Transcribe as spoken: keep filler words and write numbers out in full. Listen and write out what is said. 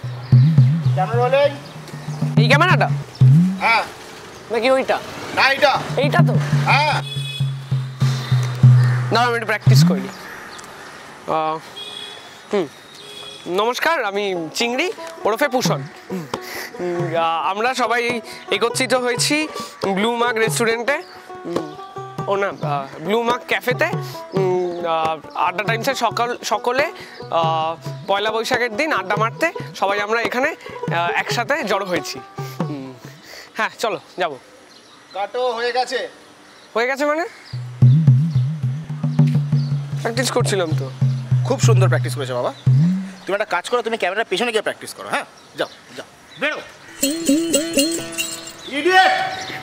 Camera rolling. এই ক্যামেরাটা? হ্যাঁ। নাকি ওইটা? না এইটা। এইটা তো? হ্যাঁ। দাঁড়াও আমি একটু প্র্যাকটিস করি। হুম নমস্কার, আমি চিংড়ি ওরফে পুষণ। আমরা সবাই একত্রিত হয়েছি ব্লু মার্ক রেস্টুরেন্টে, ও না ব্লু মার্ক ক্যাফেতে আড্ডা টাইমসের সকাল সকলে পয়লা বৈশাখের দিন আড্ডা মারতে সবাই আমরা এখানে একসাথে জড়ো হয়েছি। হ্যাঁ চলো যাবো। কাটো হয়ে গেছে। হয়ে গেছে মানে? প্র্যাকটিস করছিলাম তো। খুব সুন্দর প্র্যাকটিস করেছো বাবা। তুমি একটা কাজ করো, তুমি ক্যামেরার পেছনে গিয়ে প্র্যাকটিস করো। হ্যাঁ যাও যাও বেরো। ইডিয়েট।